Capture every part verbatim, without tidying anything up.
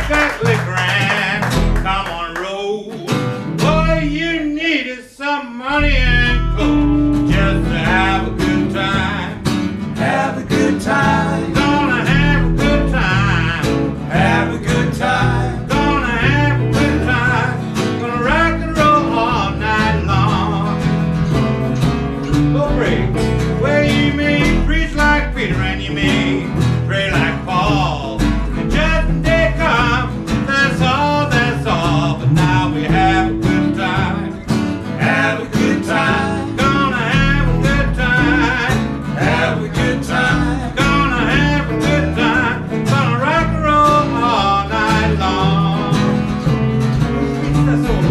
perfectly grand. Come on, roll. All you need is some money and clothes just to have a good time. Have a good time. Gonna have a good time. Have a good time. Gonna have a good time. Gonna rock and roll all night long. Go pray where you may preach like Peter and you may pray like Paul. And judgment day come, that's all, that's all. But now we have a good time. Have a good time. Gonna have a good time. Have a good time. Gonna have a good time. Gonna rock and roll all night long. That's all.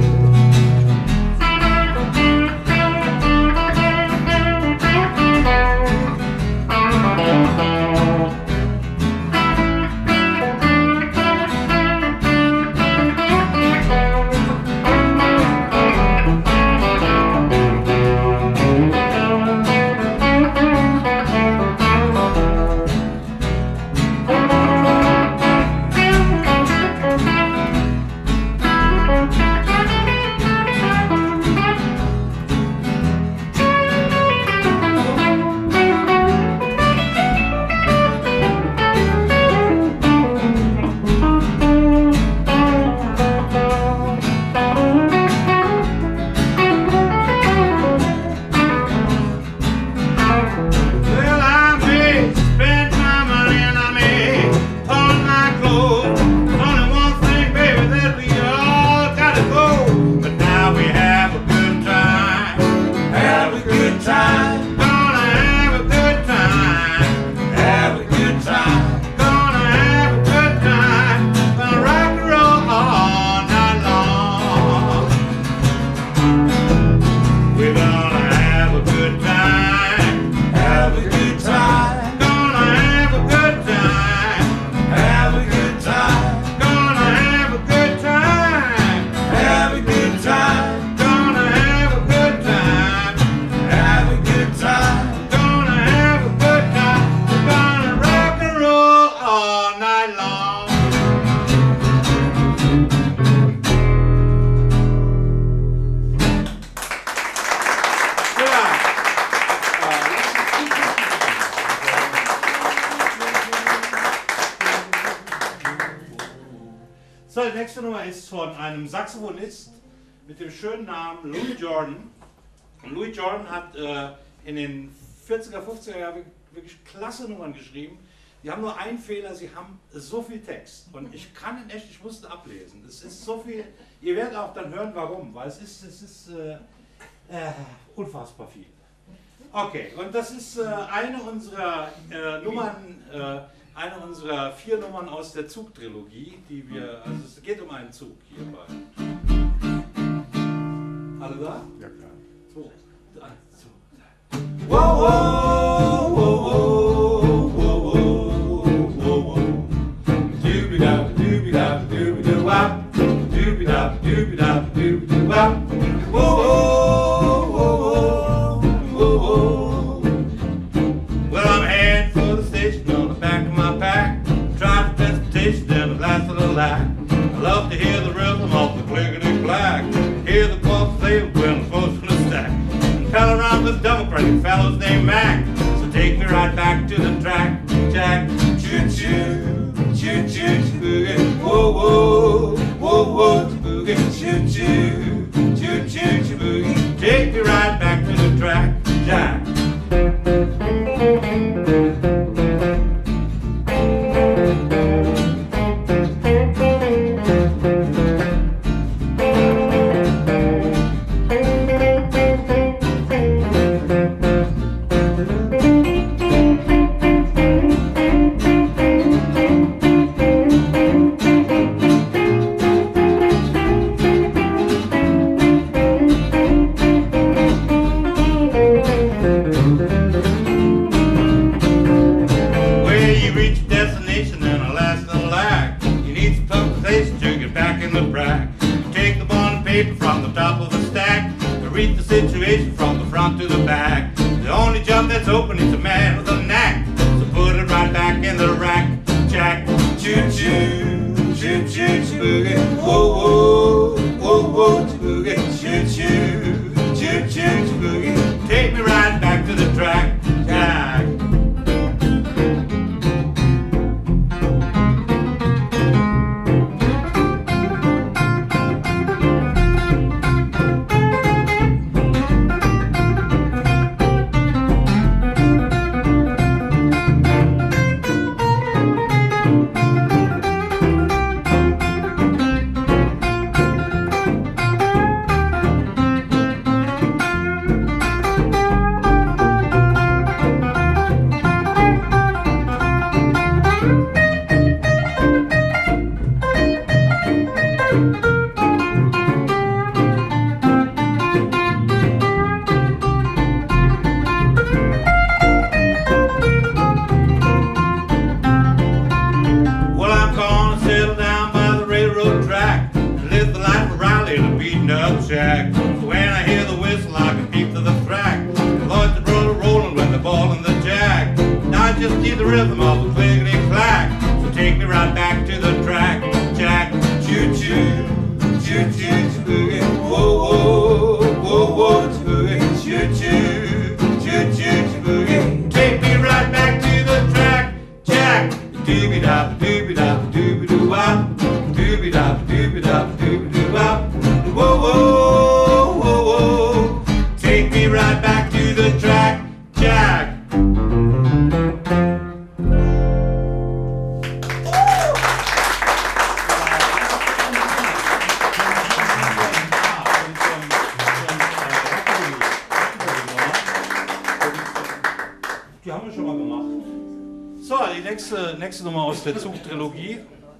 Well, I may spend my money and I may pawn my clothes. There's only one thing, baby, that we all gotta go. But now we have a good time. Have a good time. Gonna have a good time. Have a good time. Gonna have a good time. Gonna rock and roll all night long. We're gonna have a good time. Have a good time. Gonna have a good time. Have a good time. Gonna have a good time. Have a good time. Gonna have a good time. Have a good time. Gonna have a good time. We're gonna rock and roll all night long. Ja. So, die nächste Nummer ist von einem Saxophonist mit dem schönen Namen Louis Jordan. Und Louis Jordan hat äh, in den vierziger, fünfziger Jahren wirklich klasse Nummern geschrieben. Die haben nur einen Fehler, sie haben so viel Text. Und ich kann ihn echt, ich musste ablesen. Es ist so viel, ihr werdet auch dann hören, warum, weil es ist, es ist äh, äh, unfassbar viel. Okay, und das ist äh, eine unserer äh, Nummern, äh, eine unserer vier Nummern aus der Zug-Trilogie, die wir, also es geht um einen Zug hierbei. Alle da? Ja, klar. So, drei, zwei, drei. Whoa, whoa, whoa, whoa, whoa, whoa, whoa, whoa. Doobie-da, doobie-da, doobie-doo-wop. Doobie-da, doobie-da, doobie-doo-wop. Whoa, whoa, whoa, whoa, whoa. Well, I'm heading for the station on the back of my pack. Try for transportation and the last of the light. I love to hear the rhythm of the clickety-clack. Hear the clock play when the folks from the stack. And pal around with Democratic fellows named Mac. So take me right back to the track, Jack. Choo-choo, choo-choo, boogie. Whoa, whoa, whoa, whoa, boogie. Choo-choo, choo-choo, boogie. Take me right back to the track, Jack. Read the situation from the front to the back. The only job that's open is a man with a knack. So put it right back in the rack, Jack. Choo-choo, choo-choo, choo choo boogie, whoa whoa, whoa whoa boogie, choo choo, choo choo boogie. Take me right back to the track, Jack. Jack. So when I hear the whistle, I can peep to the track. Lloyd the roller rolling with the ball and the jack. Now I just need the rhythm of a clickety clack. So take me right back to the track, Jack. Choo choo, choo choo boogie, whoa whoa, whoa whoa boogie, choo choo, choo choo boogie. Take me right back to the track, Jack. Doobie dop, doobie dop, doobie doo wop, doobie dop, doobie dop, doobie doo wop. Whoa, whoa, whoa, whoa. Take me right back to the track, Jack. Die haben wir schon mal gemacht. So, die nächste, nächste Nummer aus der Zug-Trilogie.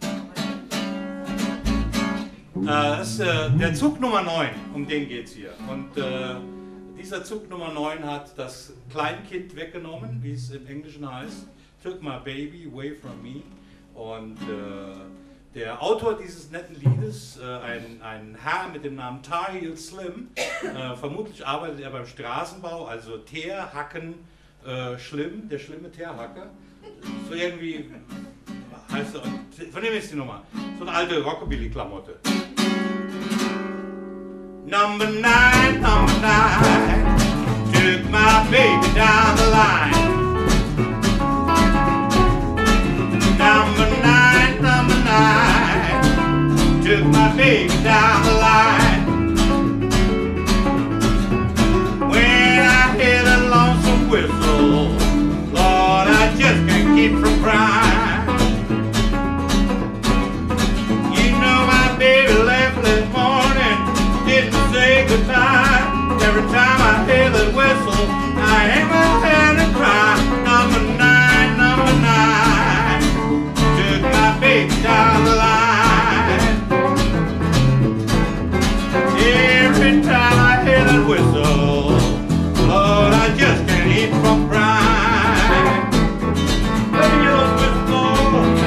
Äh, das ist äh, der Zug Nummer neun, um den geht es hier. Und äh, dieser Zug Nummer neun hat das Kleinkind weggenommen, wie es im Englischen heißt. Took my baby away from me. Und äh, der Autor dieses netten Liedes, äh, ein, ein Herr mit dem Namen Tar Heel Slim, äh, vermutlich arbeitet er beim Straßenbau, also Teer, Hacken, äh, Schlimm, der schlimme Teerhacker. So irgendwie heißt er, von dem ist die Nummer. So eine alte Rockabilly-Klamotte. Number nine, number nine, took my baby down the line. Number nine, number nine, took my baby down the line. When I hear the lonesome whistle, Lord, I just can't keep from crying. You know my baby left this morning, didn't say goodbye. Every time I hear that whistle, I hang my head and cry. Number nine, number nine, took my baby down the line. Every time I hear that whistle, Lord, I just can't keep from crying. Baby, those whistles.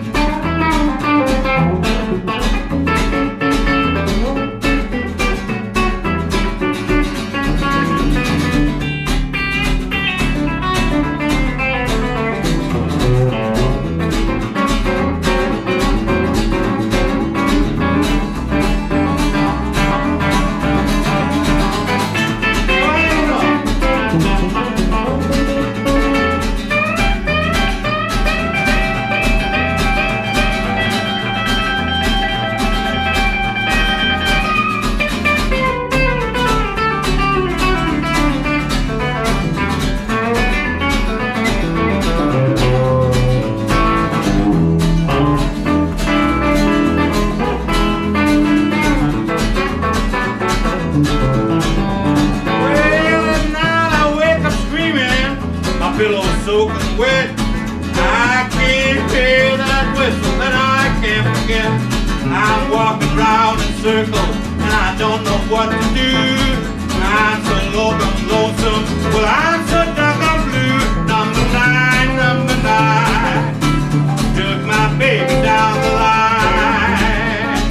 Soaking wet, I can't hear that whistle that I can't forget. I'm walking round in circles and I don't know what to do. I'm so lonesome, lonesome, well I'm so dark and blue. Number nine, number nine, took my baby down the line.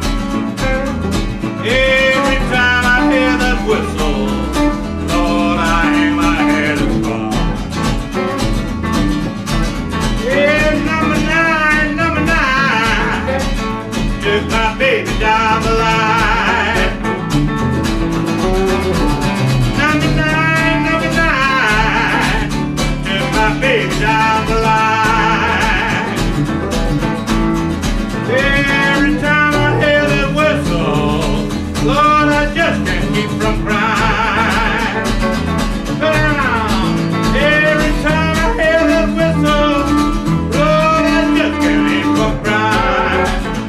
Every time I hear that whistle, Lord, I hang my head and cry. Yeah, number nine, number nine, baby down the line. Number nine, number nine, took my baby down the line. Every time I hear that whistle, Lord, I just can't keep from crying. Every time I hear that whistle, Lord, I just can't keep from crying.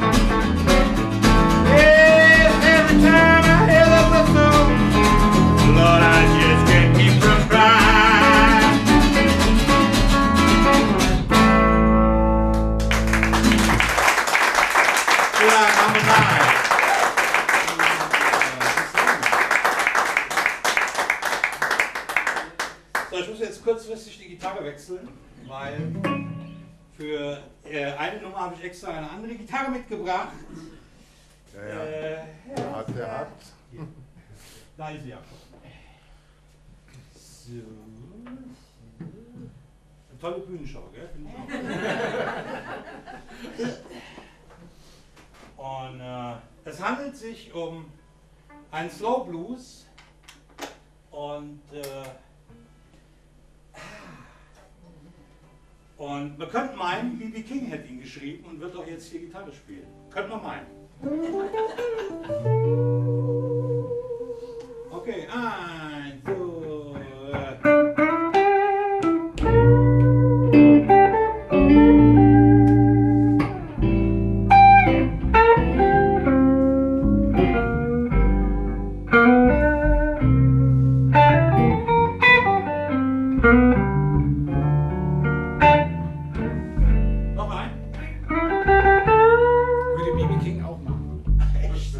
Yes, every time I hear that whistle, Lord, I just can't keep from crying. Ja, Nummer nine. So, ich muss jetzt kurzfristig die Gitarre wechseln, weil für äh, eine Nummer habe ich extra eine andere Gitarre mitgebracht. Ja, ja. Äh, Der hat, der hat. Da ist sie ja. So. Eine tolle Bühnenshow, gell? Finde ich auch. Und äh, es handelt sich um einen Slow Blues und äh, und man könnte meinen, B B King hätte ihn geschrieben und wird doch jetzt hier Gitarre spielen. Könnte man meinen. Okay, eins, so. Noch ein? Würde B B King auch machen. Echt?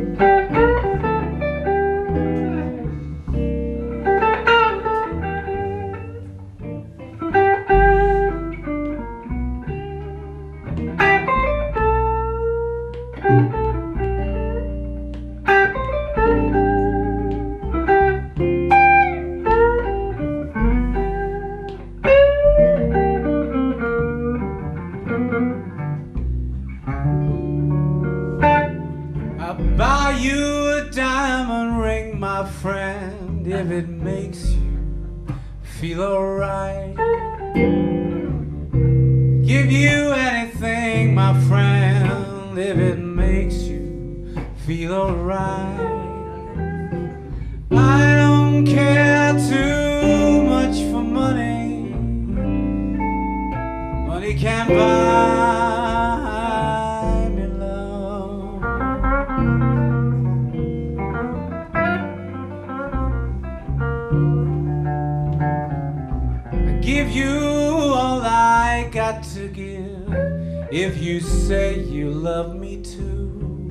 I'll buy you a diamond ring, my friend, if it makes you feel alright. Give you anything, my friend, if it makes you feel alright. I don't care too much for money. Money can't buy me love. I give you all I got to give if you say you love me too.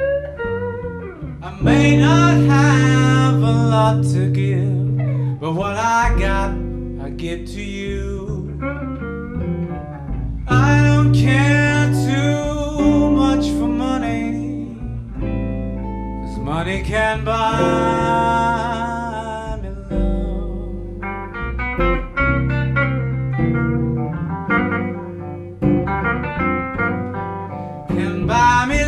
I may not have a lot to give, but what I got, I give to you. I don't care too much for money, 'cause money can buy me love. Can buy me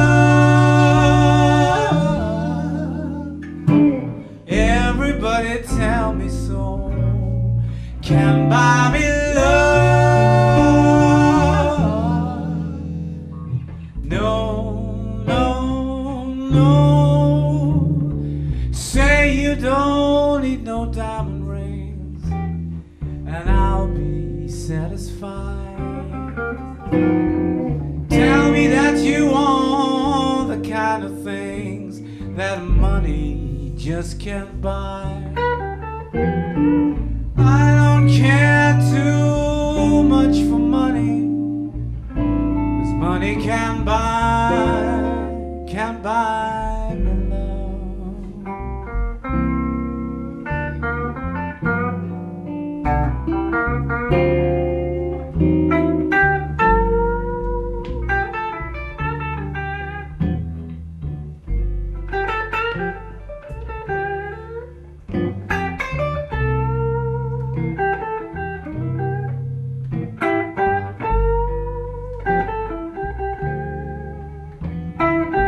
love. Everybody tell me so. Can buy me love. No, no, no. Say you don't need no diamond rings, and I'll be satisfied. Tell me that you want the kind of things that money just can't buy. I don't care too much for money, 'cause money can't buy, can't buy me love.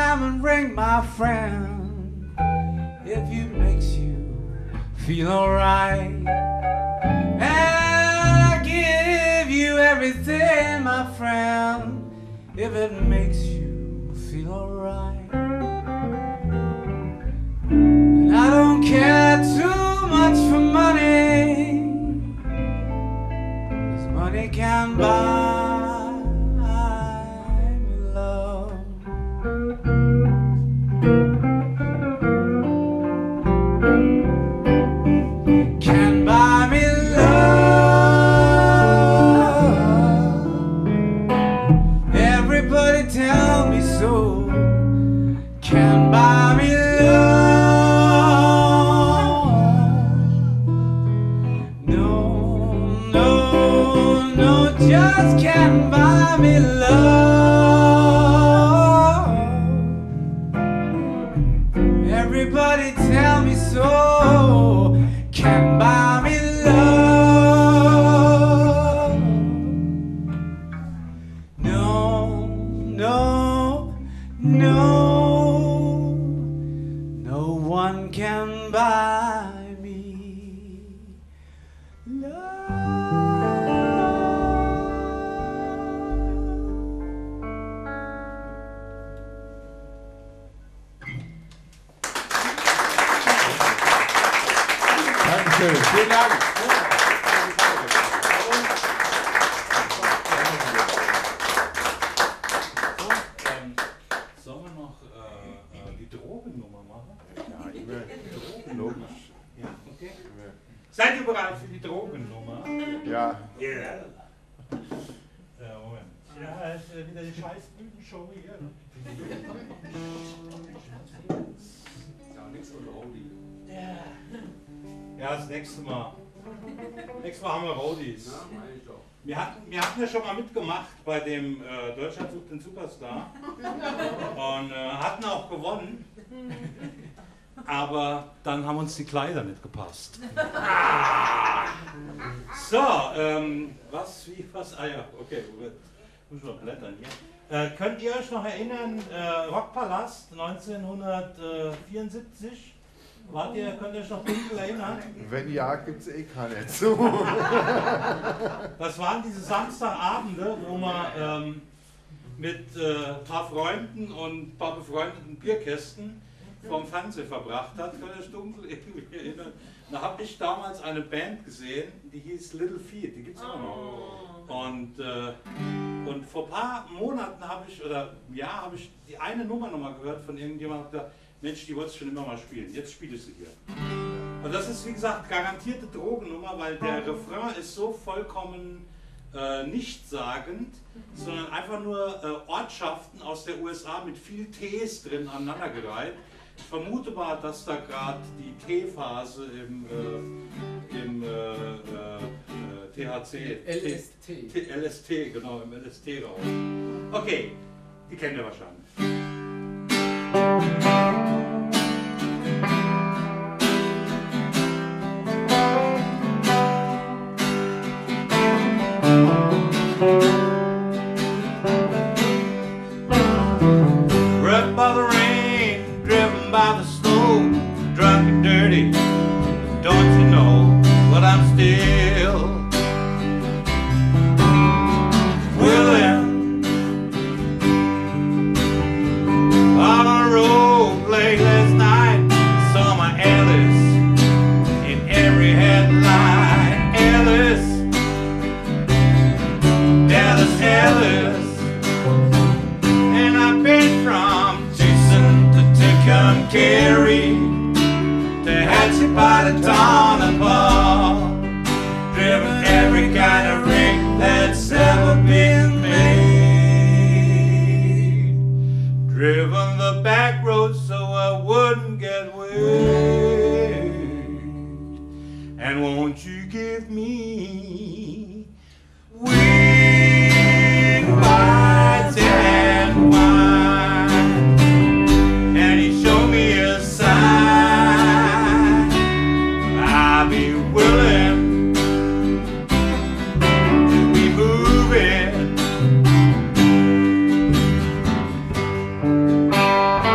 diamond ring, my friend, if it makes you feel alright. And I give you everything, my friend, if it makes you feel alright. And I don't care too much for money, 'cause money can buy me love. Can buy me love. Everybody tell me so. Can buy me love. No, no, no, just can't buy me love. Everybody tell me so. Can buy me love. No, no, no, no one can buy me love. Dankeschön, vielen Dank. Ähm, sollen wir noch äh, äh, die Drogennummer machen? Ja, immer. Logisch. Ja, okay. Seid ihr bereit für die Drogennummer? Ja. Ja. Yeah. Ja, Moment. Ja, ist äh, wieder die scheiß Bühnenshow hier. Ne? Ja, nichts ohne Rodi. Ja. Ja, das nächste Mal. Nächstes Mal haben wir Roadies. Ja, meine ich doch. Wir hatten, wir hatten ja schon mal mitgemacht bei dem äh, Deutschland sucht den Superstar und äh, hatten auch gewonnen, aber dann haben uns die Kleider nicht gepasst. Ah! So, ähm, was, wie, was, ah ja, okay, muss mal blättern hier. Äh, könnt ihr euch noch erinnern, äh, Rockpalast neunzehnhundertvierundsiebzig? Wart ihr, könnt ihr euch noch dunkel erinnern? Wenn ja, gibt es eh keine zu. Das waren diese Samstagabende, wo man ähm, mit äh, ein paar Freunden und ein paar befreundeten Bierkästen vom Fernsehen verbracht hat. Könnt ihr euch dunkel irgendwie erinnern? Da habe ich damals eine Band gesehen, die hieß Little Feat, die gibt es immer noch. Und, äh, und vor ein paar Monaten habe ich, oder ja, habe ich die eine Nummer nochmal gehört von irgendjemandem, der gesagt, Mensch, die wollte ich schon immer mal spielen, jetzt spiele ich sie hier. Und das ist wie gesagt garantierte Drogennummer, weil der Refrain ist so vollkommen äh, nichtssagend, sondern einfach nur äh, Ortschaften aus der U S A mit viel Ts drin aneinandergereiht. Ich vermute mal, dass da gerade die T-Phase im, äh, im äh, äh, T H C, L S T. T, L S T, genau, im L S T-Raum. Okay, die kennt ihr wahrscheinlich. Rough by the rain, driven by the snow, drunk and dirty, don't you know, but I'm still willing. On a road late last night, saw my Alice in every headline. Alice, Dallas, Alice. And I've been from Tucson to Tucumcari to Hatchie by the Tonopah, driven every kind of rig that's ever been made, driven the back roads so I wouldn't get wet. And won't you give me wing bites and wine? And he showed me a sign. I'll be willing to be moving.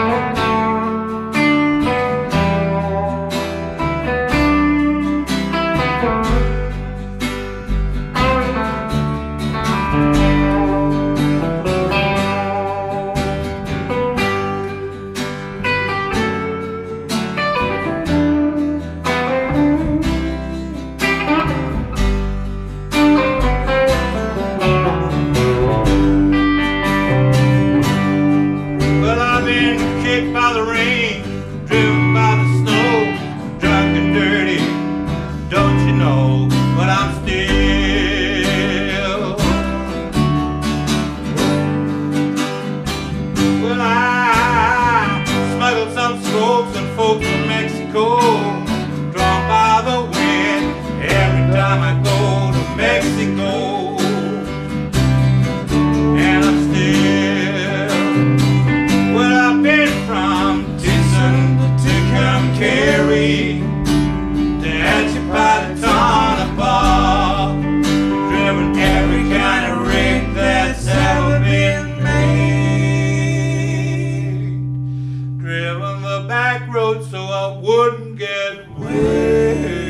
coat so I wouldn't get wet.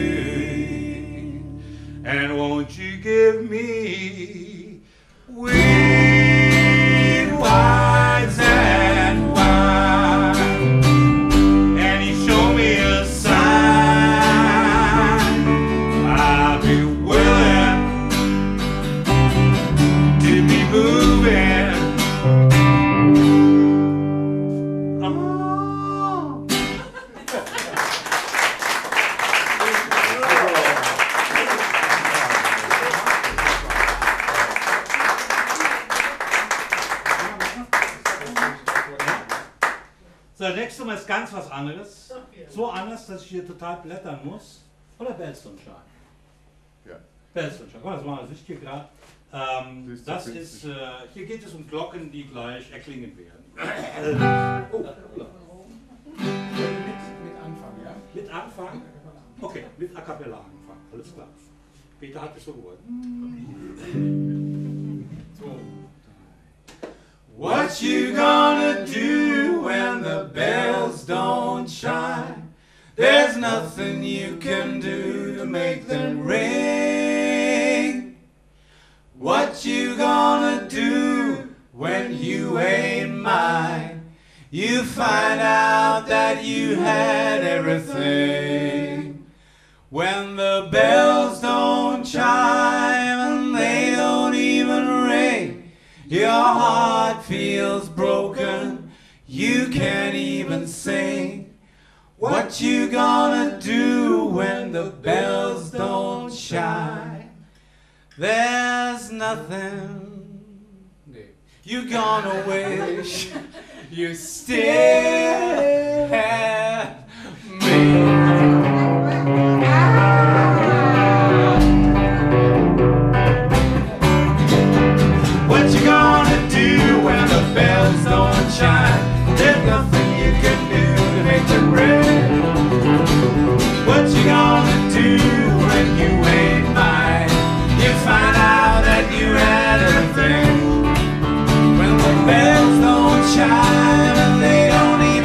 And won't you give me sweet whites and wine? And he showed me a sign. I'll be willing to be moving. So, der nächste Mal ist ganz was anderes. So anders, dass ich hier total blättern muss. Oder Bells Don't Shine? Ja. Bells Don't Shine. Guck mal, das machen wir sich hier gerade. Ähm, das ist, äh, hier geht es um Glocken, die gleich erklingen werden. Oh. Mit, mit Anfang, ja? Mit Anfang? Okay, mit A Cappella anfangen. Alles klar. Peter hat es so gewollt. So. What you gonna do when the bells don't chime? There's nothing you can do to make them ring. What you gonna do when you ain't mine? You find out that you had everything. When the bells don't chime and they don't even ring, your heart feels broken, you can't even sing. What you gonna do when the bells don't chime? There's nothing you gonna wish you still had me. What you gonna do when the bells don't chime? There's nothing you can do to make them ring. What you gonna do when you ain't mine? You find out that you had everything. When the bells don't chime and they don't even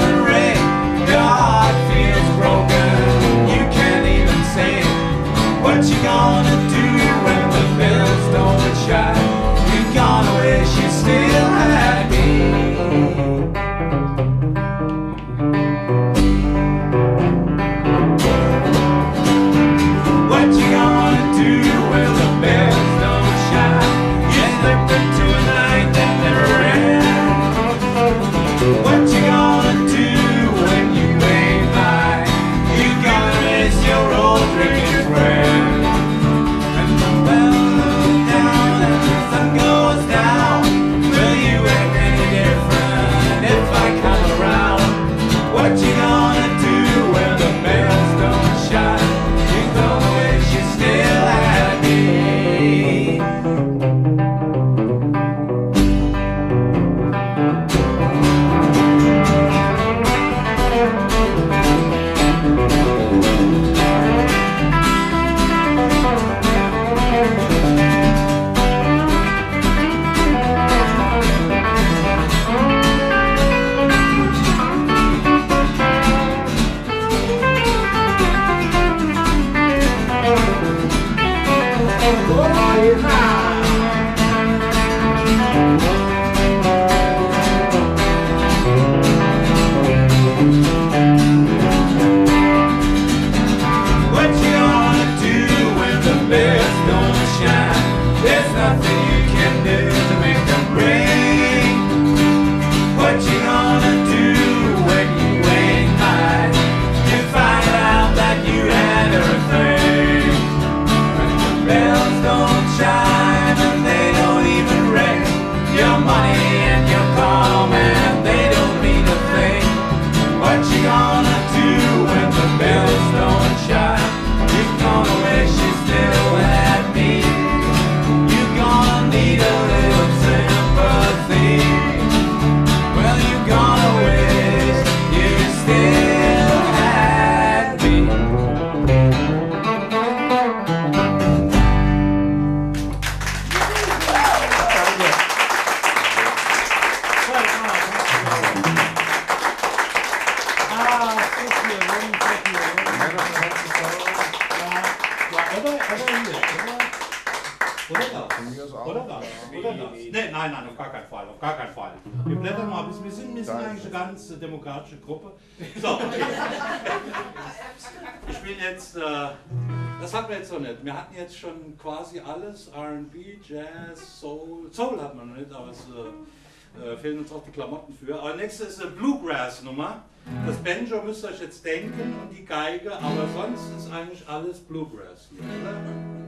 Nee, nein, nein, auf gar keinen Fall, auf gar keinen Fall. Wir blättern mal ein bisschen, wir sind, wir sind eigentlich eine ganz äh, demokratische Gruppe. So, okay. Ich bin jetzt, äh, das hatten wir jetzt noch nicht. Wir hatten jetzt schon quasi alles, R and B, Jazz, Soul. Soul hat man noch nicht, aber es äh, äh, fehlen uns auch die Klamotten für. Aber nächste ist eine Bluegrass-Nummer. Das Banjo müsst ihr euch jetzt denken und die Geige, aber sonst ist eigentlich alles Bluegrass hier, oder?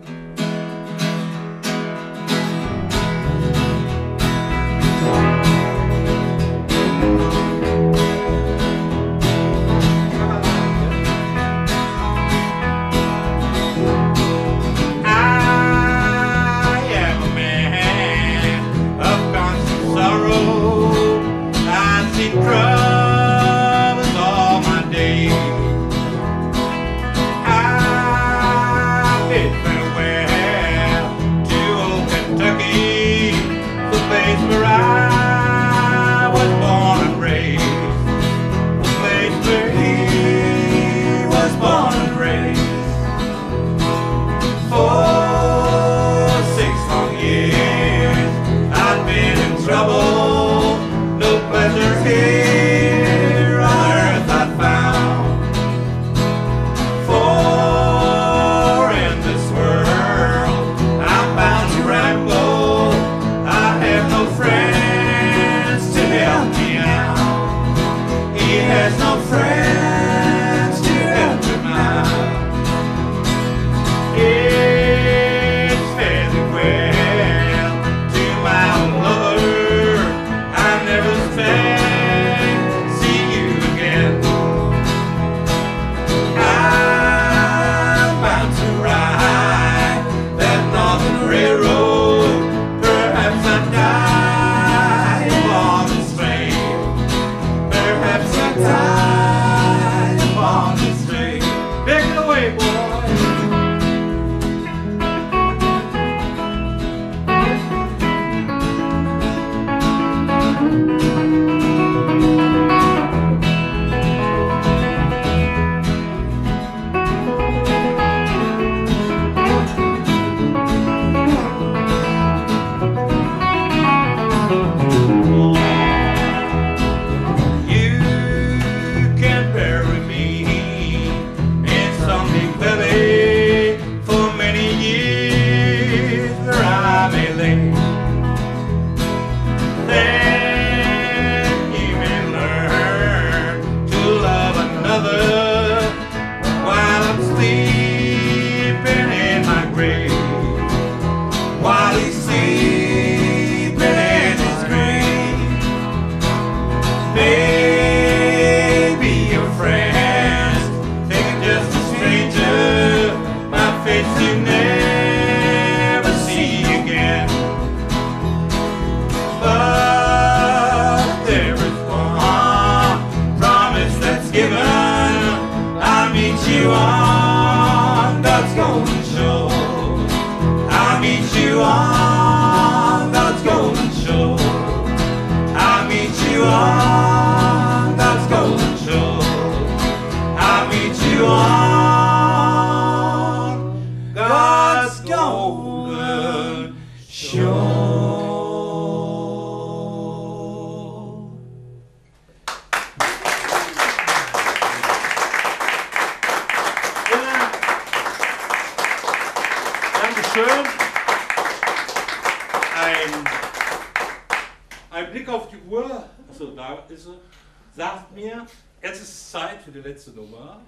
Letzte Nummer.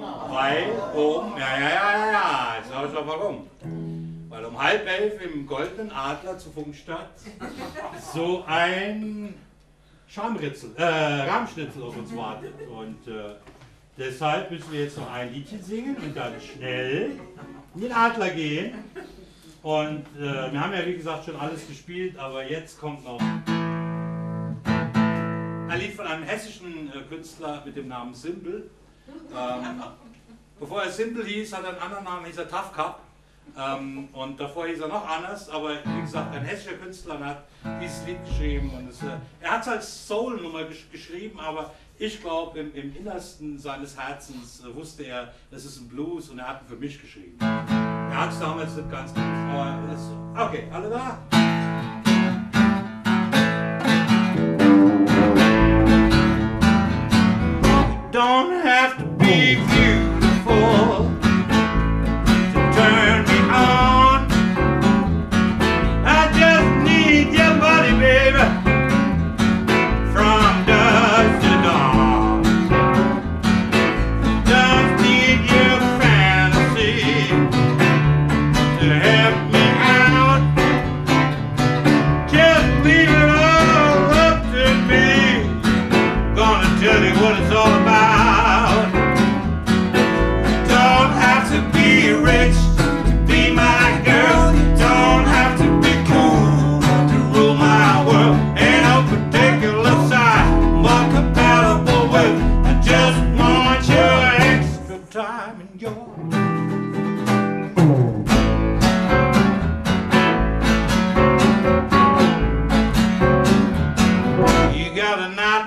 Weil um, ja, ja, ja, ja, ja, jetzt sag ich doch warum. Weil um halb elf im Goldenen Adler zu Funkstadt so ein Schamritzel, äh, Rahmschnitzel auf uns wartet. Und äh, deshalb müssen wir jetzt noch ein Liedchen singen und dann schnell in den Adler gehen. Und äh, wir haben ja wie gesagt schon alles gespielt, aber jetzt kommt noch ein Lied von einem hessischen äh, Künstler mit dem Namen Simbel. Ähm, bevor er Simbel hieß, hat er einen anderen Namen, hieß er Tough Cup. Ähm, und davor hieß er noch anders, aber wie gesagt, ein hessischer Künstler hat dieses Lied geschrieben. Und es, äh, er hat es als Soul-Nummer gesch geschrieben, aber ich glaube, im, im Innersten seines Herzens äh, wusste er, das ist ein Blues und er hat ihn für mich geschrieben. Er hat es damals nicht ganz gewusst, aber das, okay, alle da?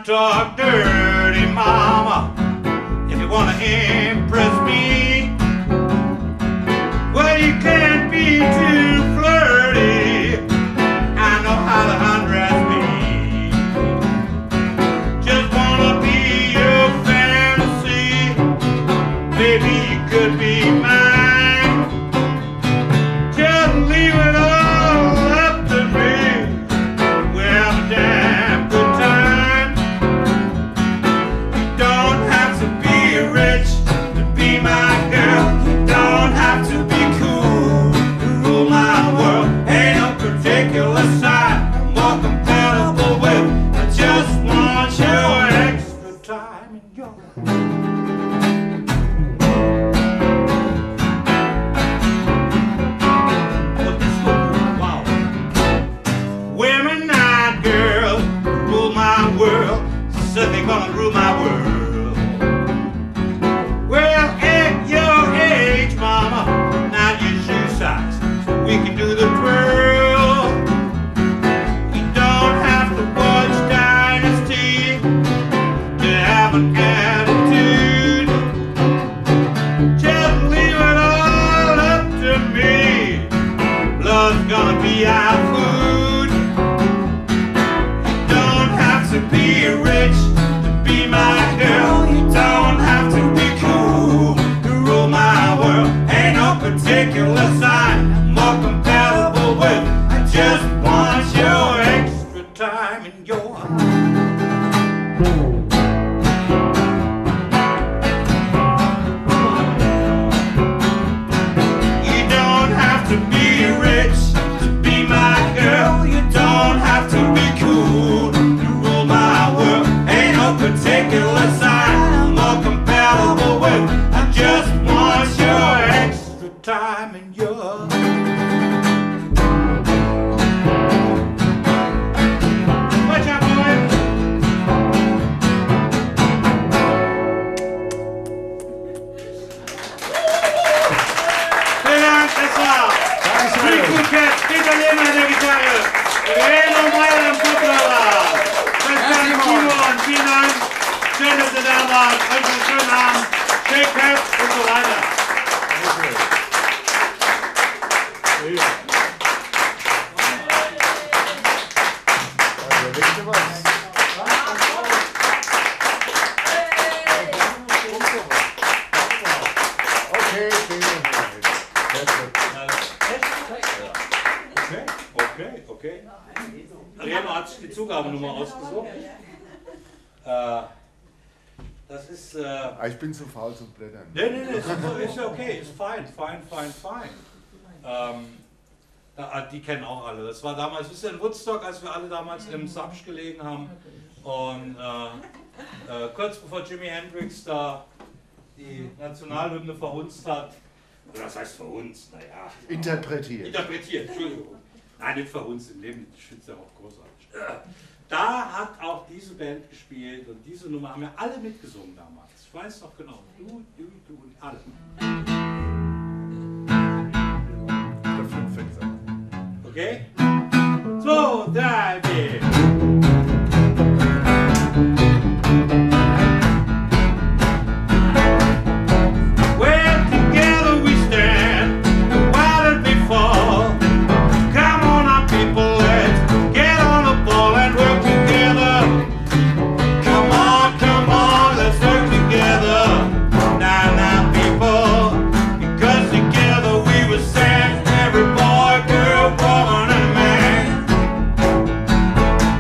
not talk dirty, mama, if you wanna impress me. Well, you can't be too flirty, I know how to undress me. Just wanna be your fantasy, baby, you could be mine. Just leave it all up to me, we'll have a damn good time. You don't have to be rich to be my girl, you don't have to be cool to rule my world. Ain't no particular side I'm more compatible with, I just want your extra time and your But this one, wow. Women not girls rule my world, said they're gonna rule my world. Well, at your age, mama, not your shoe size, so we can do the twirl. You don't have to watch Dynasty to have an attitude. Just leave it all up to me, blood's gonna be our food. You don't have to be rich to be my girl, you don't have to be cool to rule my world. Ain't no particular sign I'm more compatible with, I just want your extra time and your You don't have to be rich to be my girl, you don't have to be cool to rule my world. Ain't no particular sign I'm more compatible with, I just want your extra time and your Watch out, boy! Vielen Dank, das war Rick Bouquet, Peter Lehmann an der Gitarre, Reno Meyer am Kopfhörer. Christian Kuhn, vielen Dank, schön, dass ihr da wart, euch einen schönen Abend, Shake Hands und so weiter. Okay, okay, okay. Reno hat sich die Zugabenummer ausgesucht. Äh, das ist. Äh, Ah, ich bin zu faul zum Blättern. Nee, nee, nee, ist, ist okay, ist fein, fein, fein, fein. Ähm, da, die kennen auch alle. Das war damals, wisst ihr, in Woodstock, als wir alle damals im Sapsch gelegen haben. Und äh, äh, kurz bevor Jimi Hendrix da die Nationalhymne verhunzt hat, oder was heißt verhunzt? Naja. Interpretiert. Interpretiert, Entschuldigung. Nein, nicht verhunzt, im Leben, ich finde es ja auch großartig. Da hat auch diese Band gespielt und diese Nummer haben wir alle mitgesungen damals. Ich weiß noch genau. Du, du, du und alle. Der Fünfsechser. Okay? So, drei, vier. Well, together we stand, the wider we fall. Come on now, people, let's get on the ball and work together. Come on, come on, let's work together. Now, now, people, because together we will stand, every boy, girl, woman, and man.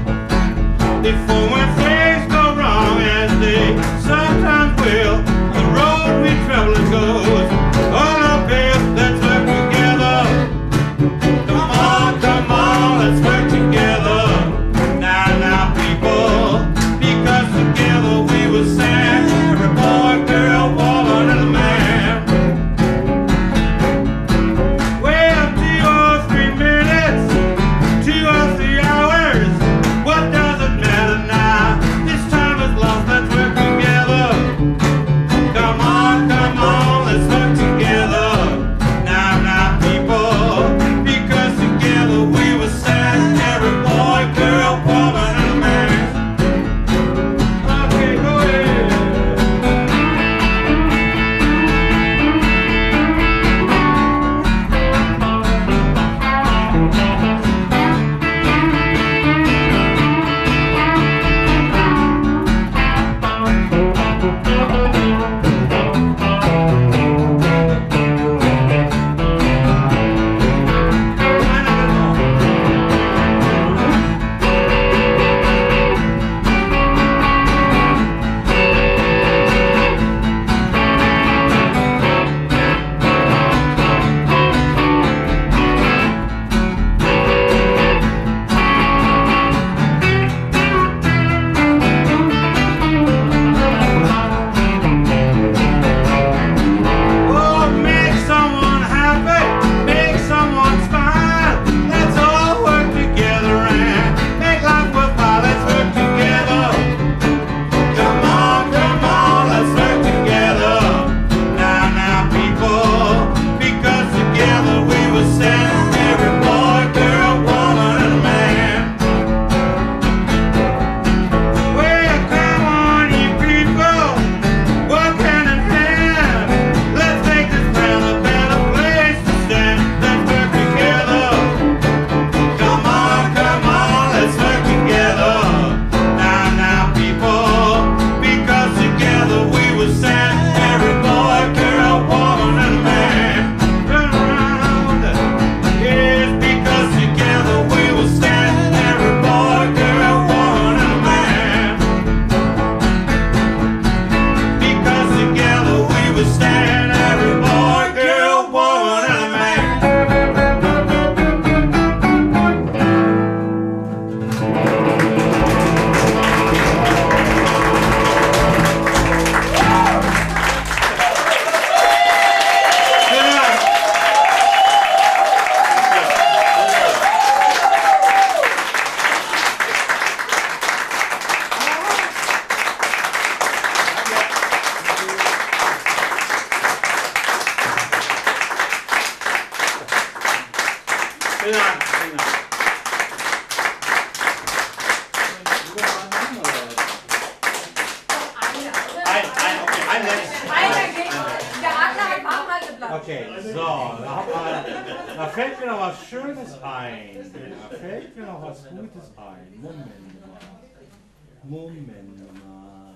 Okay, so, da, hat man, da fällt mir noch was Schönes ein. Da fällt mir noch was Gutes ein. Moment mal. Moment mal.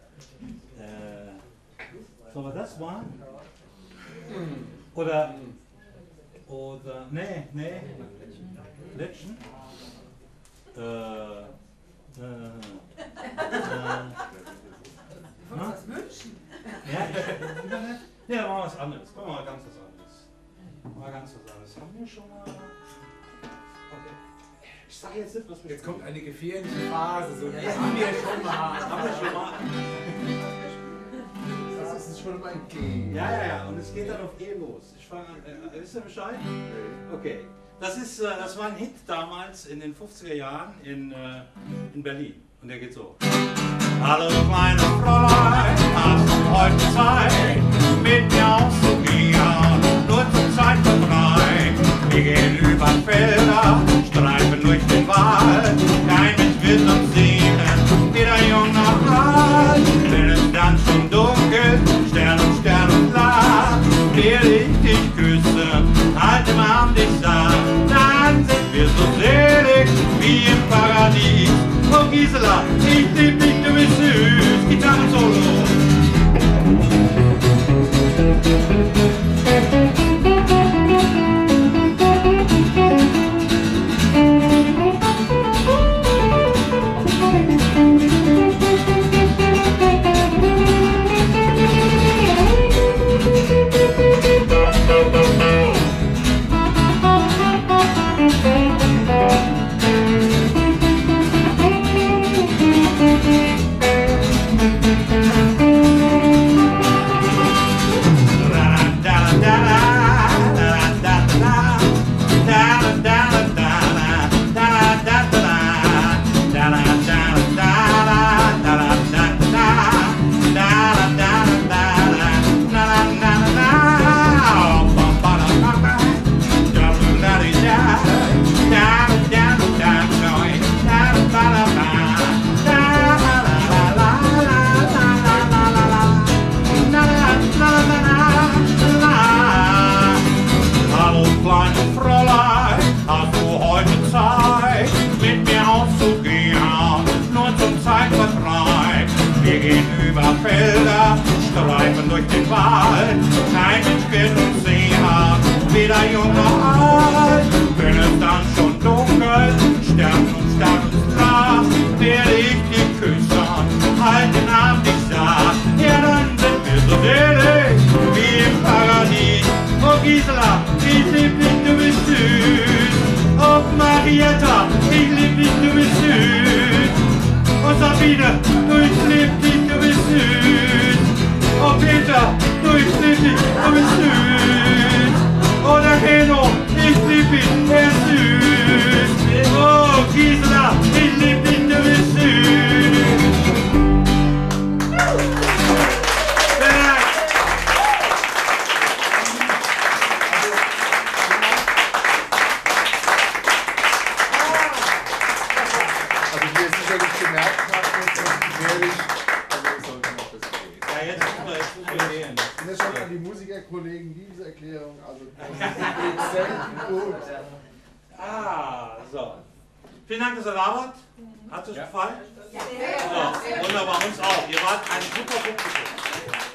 Äh, soll man das machen? Oder, oder, nee, nee. Letschen? Äh, äh, äh. Was wünschen? Ja, ja, dann machen wir was anderes. Machen wir mal ganz was anderes. Mal ganz was anderes. Haben wir schon mal. Okay. Ich sage jetzt nicht, was wir. Jetzt kommt eine gefährliche Phase. So, das haben wir schon mal. Das haben wir schon mal. Das ist schon mal G. Ja, ja, ja. Und es geht dann auf E los. Ich fange an. Äh, wisst ihr Bescheid? Okay. Das, ist, äh, das war ein Hit damals in den fünfziger Jahren in, äh, in Berlin. Und der geht so. Hallo kleine Fräulein, hast du heute Zeit, mit mir auszugehen, nur zur Zeitvertreib. Wir gehen über Felder, streifen durch den Wald, kein Mensch will uns sehen, weder jung noch alt. Wenn es dann schon dunkel, Stern und Stern und klar, will ich dich küssen, halt im Arm dich sagen, dann sind wir so selig wie im Paradies. Oh Gisela, ich lieb dich, du bist süß, Gitarren-Solo. Felder, streifen durch den Wald, kein Mensch wird uns sehen, weder jung noch alt. Wenn es dann schon dunkel, Stern und Stern ist klar, werde ich dich küssen, halt den Arm dich sah. Ja, dann sind wir so selig wie im Paradies. Oh Gisela, ich lieb dich, du bist süß. Oh Marietta, ich lieb dich, du bist süß. Oh Sabine, du ich lieb dich, du bist süß. Oh Peter, du ich lieb dich, du bist süß. Oh der Keno, ich lieb dich, er ist süß. Oh Gisela, ich lieb dich, du bist süß. Also wie ihr sicherlich gemerkt habt, ist das gefährlich. Also wir sollten noch das gehen. Ja, jetzt müssen wir jetzt müssen wir gehen. Und jetzt schon an die Musikerkollegen diese Erklärung, also das geht selten gut. Ah, so. Vielen Dank, dass ihr da wart. Hat es euch gefallen? Ja. So, wunderbar, uns auch. Ihr wart ein super Publikum.